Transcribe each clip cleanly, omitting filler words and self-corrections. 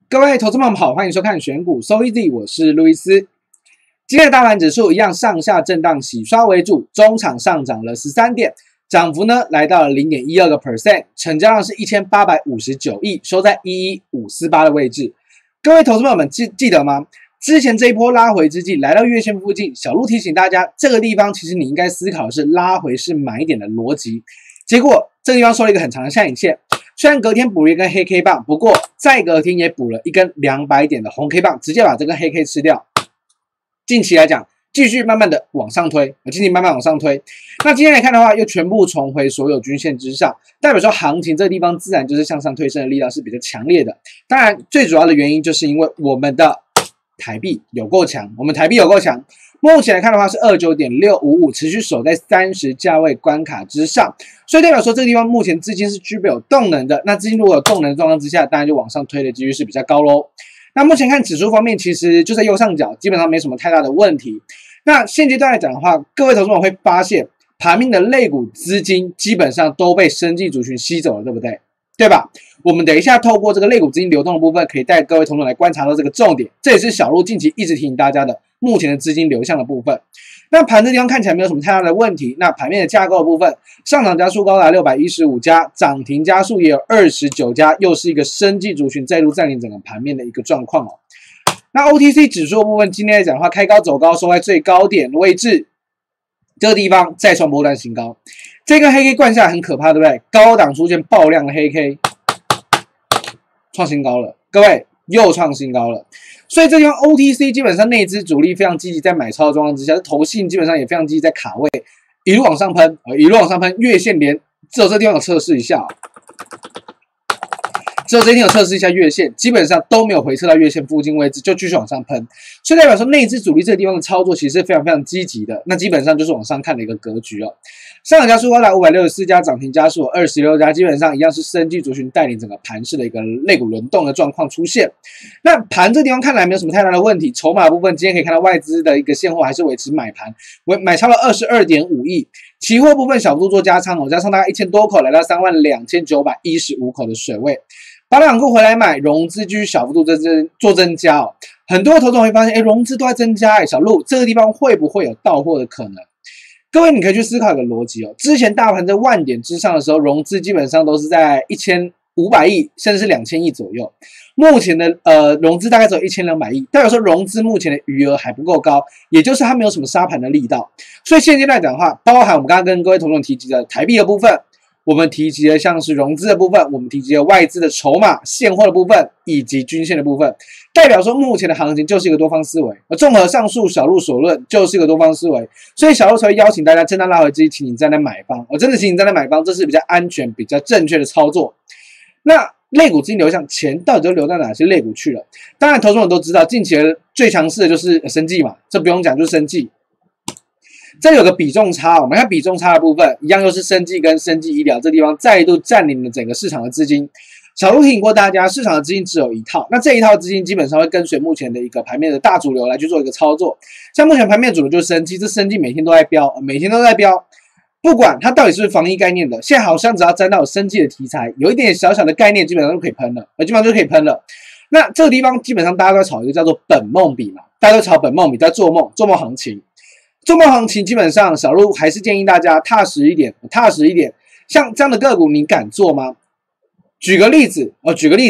各位投资朋友们好，欢迎收看选股 So Easy， 我是路易斯。今天的大盘指数一样上下震荡洗刷为主，中场上涨了13点，涨幅呢来到了 0.12%， 成交量是1859亿，收在11548的位置。各位投资朋友们记得吗？之前这一波拉回之际，来到月线附近，小路提醒大家，这个地方其实你应该思考的是拉回是买点的逻辑。结果这个地方收了一个很长的下影线，虽然隔天补了一根黑 K 棒，不过再隔天也补了一根200点的红 K 棒，直接把这根黑 K 吃掉。近期来讲，继续慢慢的往上推，那今天来看的话，又全部重回所有均线之上，代表说行情这个地方自然就是向上推升的力量是比较强烈的。当然，最主要的原因就是因为我们的台币有够强，目前来看的话是 29.655， 持续守在30价位关卡之上，所以代表说这个地方目前资金是具备有动能的。那资金如果有动能的状况之下，当然就往上推的几率是比较高咯。那目前看指数方面，其实就在右上角，基本上没什么太大的问题。那现阶段来讲的话，各位投资者会发现，盘面的类股资金基本上都被生技族群吸走了，对不对？对吧？我们等一下透过这个类股资金流动的部分，可以带各位同学来观察到这个重点，这也是小路近期一直提醒大家的目前的资金流向的部分。那盘这地方看起来没有什么太大的问题。那盘面的架构的部分，上涨家数高达615家，涨停家数也有29家，又是一个生技族群再度占领整个盘面的一个状况哦。那 OTC 指数的部分，今天来讲的话，开高走高，收在最高点的位置，这个地方再创波段新高。这个黑 K 灌下来很可怕，对不对？高档出现爆量的黑 K， 创新高了，各位又创新高了。所以这地方 OTC 基本上内资主力非常积极在买超的状况之下，投信基本上也非常积极在卡位，一路往上喷，月线连只有这地方有测试一下，月线，基本上都没有回撤到月线附近位置，就继续往上喷，所以代表说内资主力这个地方的操作其实是非常非常积极的。那基本上就是往上看的一个格局哦。上涨家数高达564家，涨停家数有26家，基本上一样是生技族群带领整个盘势的一个类股轮动的状况出现。那盘这地方看来没有什么太大的问题，筹码部分今天可以看到外资的一个现货还是维持买盘，买超了22.5亿，期货部分小幅度做加仓哦，加仓大概1000多口，来到32915口的水位。把两股回来买，融资继续小幅度做增加哦。很多投资者会发现，融资都在增加，小路这个地方会不会有到货的可能？各位，你可以去思考一个逻辑哦。之前大盘在万点之上的时候，融资基本上都是在1500亿甚至是2000亿左右。目前的融资大概只有1200亿，代表说融资目前的余额还不够高，也就是它没有什么杀盘的力道。所以现阶段来讲的话，包含我们刚刚跟各位同学提及的台币的部分。我们提及的像是融资的部分，我们提及的外资的筹码、现货的部分，以及均线的部分，代表说目前的行情就是一个多方思维。而综合上述小路所论，就是一个多方思维，所以小路才会邀请大家震荡拉回之际，请你站在买方。我真的请你站在买方，这是比较安全、比较正确的操作。那类股资金流向钱到底都流到哪些类股去了？当然，投资者都知道，近期最强势的就是生技嘛，这不用讲，就是生技。这里有个比重差，我们看比重差的部分，一样又是生技跟生技医疗这地方再度占领了整个市场的资金。小路提醒过大家，市场的资金只有一套，那这一套资金基本上会跟随目前的一个盘面的大主流来去做一个操作。像目前盘面主流就是生技，这生技每天都在飙，不管它到底是不是防疫概念的，现在好像只要沾到有生技的题材，有一点小小的概念，基本上就可以喷了，那这个地方基本上大家都在炒一个叫做本梦比嘛，大家都炒本梦比，在做梦行情。周末行情基本上，小路还是建议大家踏实一点。像这样的个股，你敢做吗？举个例子，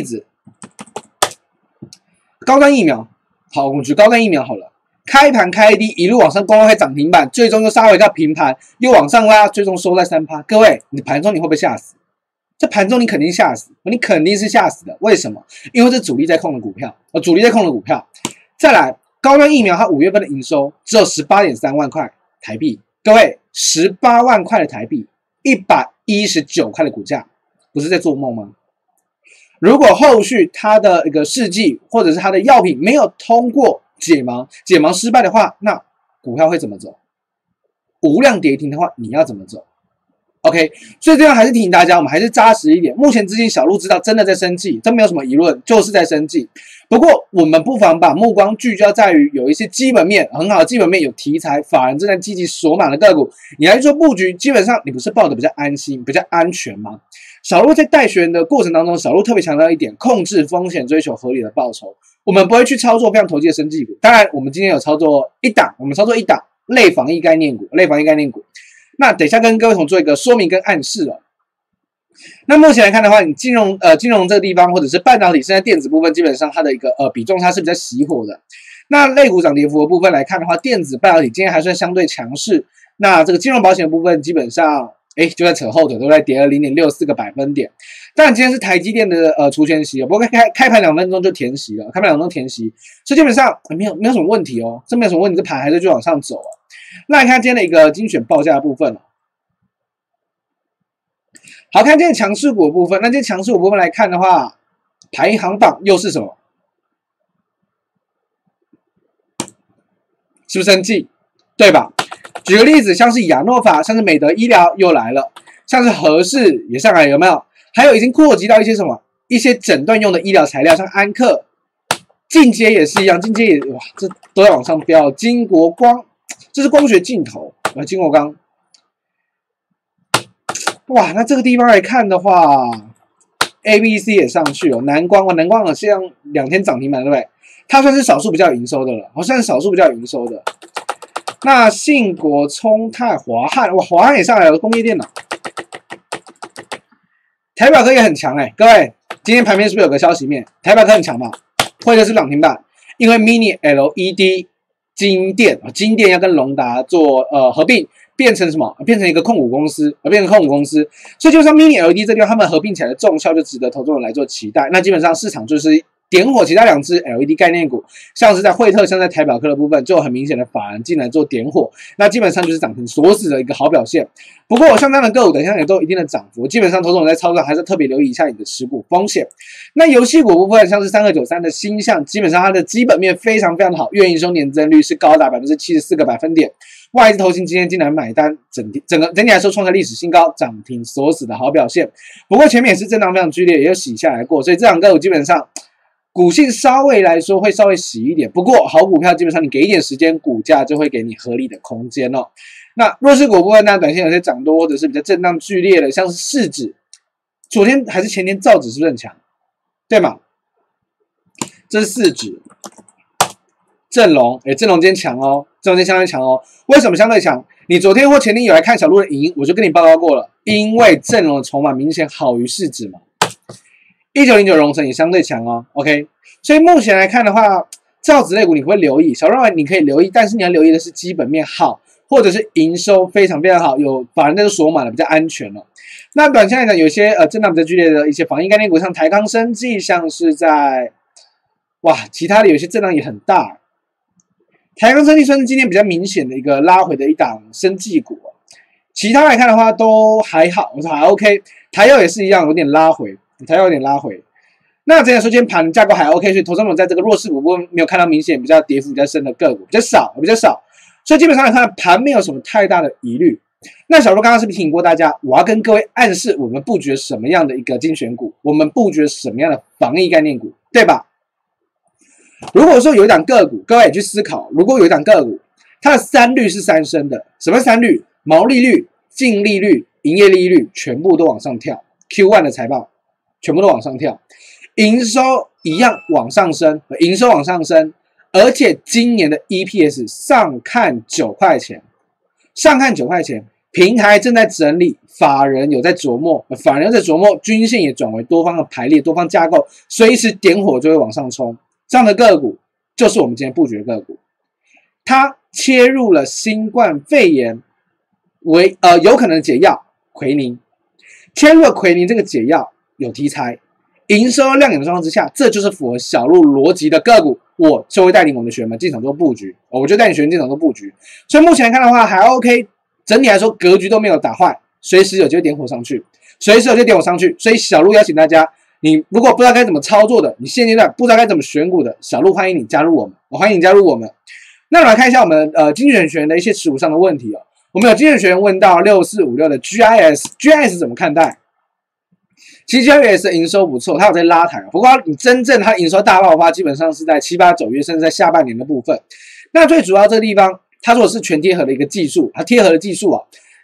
高端疫苗，好，我们举高端疫苗好了。开盘开低，一路往上攻开涨停板，最终又杀回到平盘，又往上拉，最终收在3%。各位，你盘中你会不会吓死？这盘中你肯定吓死，你肯定是吓死的。为什么？因为这主力在控的股票，再来。高端疫苗它5月份的营收只有 18.3 万块台币，各位18万块的台币，119块的股价，不是在做梦吗？如果后续它的一个试剂或者是它的药品没有通过解盲失败的话，那股票会怎么走？无量跌停的话，你要怎么走？ OK， 所以这样还是提醒大家，我们还是扎实一点。目前资金小路知道真的在生技，这没有什么疑论，就是在生技。不过我们不妨把目光聚焦在于有一些基本面很好的基本面，有题材，法人正在积极锁码的个股，你来做布局，基本上你不是抱得比较安心、比较安全吗？ 小鹿在带学员的过程当中，小鹿特别强调一点，控制风险，追求合理的报酬。我们不会去操作非常投机的生技股。当然，我们今天有操作一档，我们操作一档类防疫概念股，那等一下跟各位同做一个说明跟暗示了。那目前来看的话，你金融这个地方或者是半导体，现在电子部分基本上它的一个比重它是比较熄火的。那类股涨跌幅的部分来看的话，电子半导体今天还算相对强势。那这个金融保险的部分基本上就在扯后腿，都在跌了 0.64个百分点。当然今天是台积电的除权息，不过开盘2分钟就填息了，开盘2分钟填息，所以基本上没有什么问题哦，这没有什么问题，这盘还是就往上走啊。那来看今天的一个精选报价的部分。好，看今天强势股的部分，那今天强势股部分来看的话，排行榜又是什么？是不是生技？对吧？举个例子，像是亚诺法，像是美德医疗又来了，像是和氏也上来，有没有？还有已经扩及到一些什么？一些诊断用的医疗材料，像安克，进阶也是一样，进阶也哇，这都在往上飙。金国光，这是光学镜头，金国光。哇，那这个地方来看的话 ，ABC 也上去了，南光好像2天涨停板，对不对？它算是少数比较有营收的了，算是少数比较有营收的。那信国、聪泰、华汉，哇，华汉也上来了，工业电脑。台表科也很强各位，今天盘面是不是有个消息面？台表科很强嘛，或者是涨停板，因为 Mini LED 金电要跟隆达做合并。变成什么？变成一个控股公司，所以就像 Mini LED 这地方，他们合并起来的重效就值得投资人来做期待。那基本上市场就是点火其他2只 LED 概念股，像是在惠特，像在台表科的部分，就有很明显的法人进来做点火，那基本上就是涨停锁死的一个好表现。不过像这样的个股，等一下也都有一定的涨幅，基本上投资人在操作还是特别留意一下你的持股风险。那游戏股部分，像是3293的星象，基本上它的基本面非常非常的好，月营收年增率是高达74%个百分点。外资投信今天进来买单，整体来说创下历史新高，涨停锁死的好表现。不过前面也是震荡非常剧烈，也有洗下来过，所以这两个股基本上股性稍微来说会稍微洗一点。不过好股票基本上你给一点时间，股价就会给你合理的空间哦。那弱势股部分呢，短线有些涨多或者是比较震荡剧烈的，像是市指，昨天还是前天造指是不是很强？对吗？这是市指。正隆，正隆今天强哦，正隆今天相对强哦。为什么相对强？你昨天或前天有来看小鹿的影音，我就跟你报告过了，因为正隆的筹码明显好于市指嘛。1909荣成也相对强哦 ，OK。所以目前来看的话，造纸类股你可不可以留意？小认为你可以留意，但是你要留意的是基本面好，或者是营收非常非常好，有法人在锁满了，比较安全哦。那短线来讲，有些震荡比较剧烈的一些防疫概念股，像台康生技，像是在其他的有些震荡也很大。台康生技算是今天比较明显的一个拉回的一档生技股，其他来看的话都还好，我说还 OK。台药也是一样，有点拉回，那整体说今天盘架构还 OK， 所以投资者在这个弱势股部分没有看到明显比较跌幅比较深的个股，比较少，所以基本上来看盘没有什么太大的疑虑。那小鹿刚刚是不是提醒过大家，我要跟各位暗示我们布局什么样的一个精选股，我们布局什么样的防疫概念股，对吧？如果说有一档个股，各位去思考，如果有一档个股，它的3率是3升的，什么3率？毛利率、净利率、营业利率全部都往上跳 ，Q1 的财报全部都往上跳，营收一样往上升，而且今年的 EPS 上看9块钱，平台正在整理，法人有在琢磨，均线也转为多方的排列、多方架构，随时点火就会往上冲。这样的个股就是我们今天布局的个股，它切入了新冠肺炎为有可能的解药奎宁，切入了奎宁这个解药有题材，营收亮眼的状况之下，这就是符合小鹿逻辑的个股，我就会带领我们的学员们进场做布局，我就带领学员进场做布局。所以目前来看的话还 OK， 整体来说格局都没有打坏，随时有机会点火上去，所以小鹿邀请大家。你如果不知道该怎么操作的，你现阶段不知道该怎么选股的，小鹿欢迎你加入我们，那我们来看一下我们精选学员的一些持股上的问题哦。我们有精选学员问到6456的 GIS 怎么看待？其实 GIS 的营收不错，它有在拉抬，不过你真正它营收大爆发，基本上是在7、8、9月，甚至在下半年的部分。那最主要这个地方，它做的是全贴合的一个技术，它贴合的技术啊。那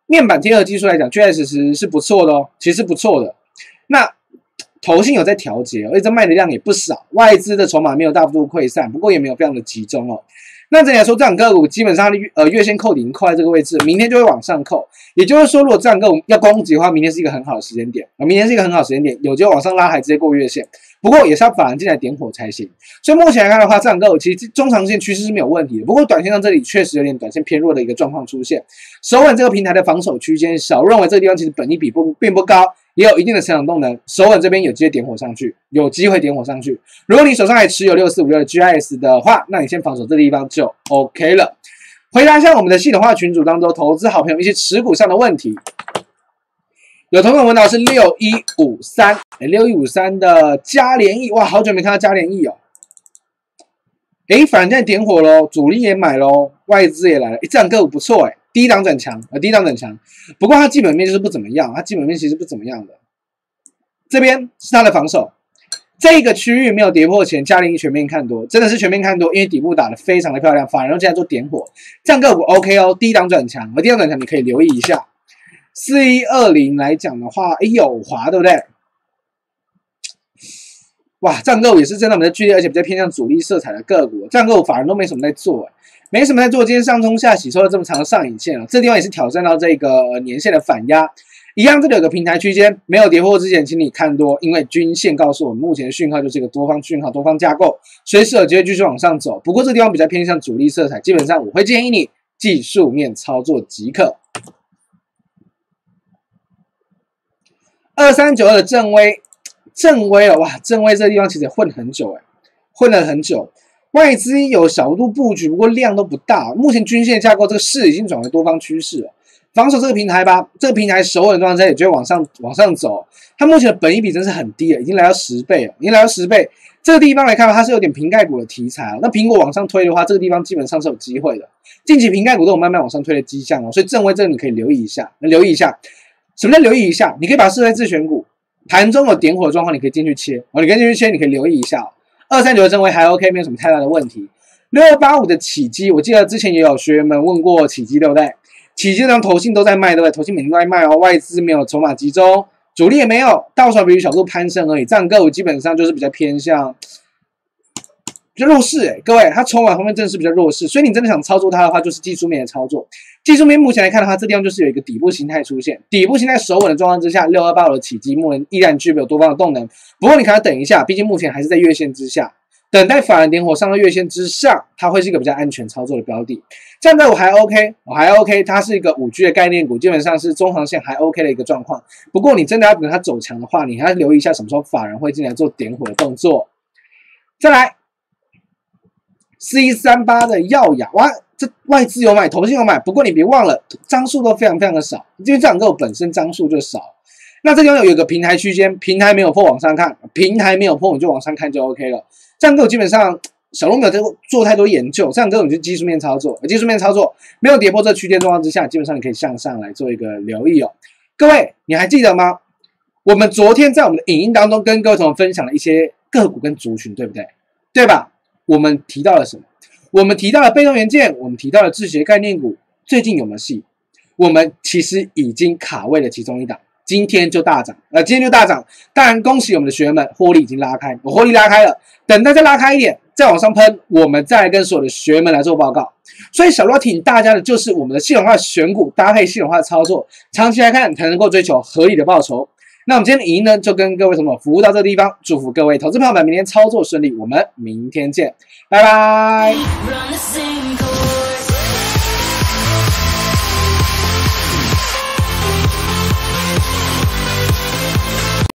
面板贴合技术来讲，确实是不错的哦，其实是不错的。那投信有在调节哦，而且这卖的量也不少，外资的筹码没有大幅度溃散，不过也没有非常的集中哦。那整体来说，这档个股基本上月线扣底已经扣在这个位置，明天就会往上扣。也就是说，如果这档个股要攻击的话，明天是一个很好的时间点，明天是一个很好的时间点，有机会往上拉，还直接过月线。不过也是要法人进来点火才行。所以目前来看的话，这档个股其实中长线趋势是没有问题的。不过短线上这里确实有点短线偏弱的一个状况出现，守稳这个平台的防守区间，小认为这个地方其实本益比并不高。也有一定的成长动能，守稳这边有机会点火上去，有机会点火上去。如果你手上还持有6456的 GIS 的话，那你先防守这地方就 OK 了。回答一下我们的系统化群组当中投资好朋友一些持股上的问题。有同学问到是6153，6153的嘉联益，哇，好久没看到嘉联益哦。反人现在点火喽，主力也买喽，外资也来了，这档个股不错第一档转强，第一档转强，不过它基本面就是不怎么样，它基本面其实不怎么样的。这边是它的防守，这个区域没有跌破前，嘉联益全面看多，真的是全面看多，因为底部打得非常的漂亮，法人现在做点火，这样个股 OK 哦，第一档转强，第一档转强你可以留意一下。4120来讲的话，友华对不对？哇，这样个股也是真的比较剧烈，而且比较偏向主力色彩的个股，这样个股法人都没什么在做没什么在做，今天上冲下洗，收了这么长的上影线这地方也是挑战到这个年线的反压，一样这里有个平台区间，没有跌破之前，请你看多，因为均线告诉我们目前的讯号就是一个多方讯号、多方架构，随时有机会继续往上走。不过这地方比较偏向主力色彩，基本上我会建议你技术面操作即可。2392的正威哇，正威这地方其实也混很久混了很久。外资有小幅度布局，不过量都不大。目前均线架构这个势已经转为多方趋势了，防守这个平台吧，这个平台守稳的状态下也就会往上走。它目前的本益比真是很低已经来到10倍了，已经来到10倍。这个地方来看它是有点瓶盖股的题材那苹果往上推的话，这个地方基本上是有机会的。近期瓶盖股都有慢慢往上推的迹象所以正威这个你可以留意一下，什么叫留意一下？你可以把它设在自选股，盘中有点火的状况，你可以进去切你可以进去切，你可以留意一下239的正威还 OK， 没有什么太大的问题。6285的启基，我记得之前也有学员们问过启基，对不对？启基呢，投信都在卖，对不对？投信每天都在卖外资没有筹码集中，主力也没有，到手比率小度攀升而已。这样个股基本上就是比较偏向比较弱势各位，它筹码方面真的是比较弱势，所以你真的想操作它的话，就是技术面的操作。技术面目前来看的话，这地方就是有一个底部形态出现，底部形态守稳的状况之下，6285的启基目前依然具备有多方的动能。不过你可能等一下，毕竟目前还是在月线之下，等待法人点火上到月线之上，它会是一个比较安全操作的标的。这样的我还 OK，它是一个5G 的概念股，基本上是中长线还 OK 的一个状况。不过你真的要等它走强的话，你还要留意一下什么时候法人会进来做点火的动作。再来4138的耀雅，哇，这外资有买，投信有买，不过你别忘了张数都非常的少，因为这两个本身张数就少。那这地方有一个平台区间，平台没有破往上看，平台没有破你就往上看就 OK 了。这样个基本上小龙没有在做太多研究，这样个你就技术面操作，技术面操作没有跌破这区间状况之下，基本上你可以向上来做一个留意各位，你还记得吗？我们昨天在我们的影音当中跟各位同学分享了一些个股跟族群，对不对？对吧？我们提到了什么？我们提到了被动元件，我们提到了自学概念股，最近有没有戏？我们其实已经卡位了其中一档，今天就大涨，当然恭喜我们的学员们，获利已经拉开，我获利拉开了，等待再拉开一点，再往上喷，我们再来跟所有的学员们来做报告。所以小罗提醒大家的就是我们的系统化选股搭配系统化的操作，长期来看才能够追求合理的报酬。那我们今天的影音呢，就跟各位同学服务到这个地方，祝福各位投资朋友们明天操作顺利，我们明天见，拜拜。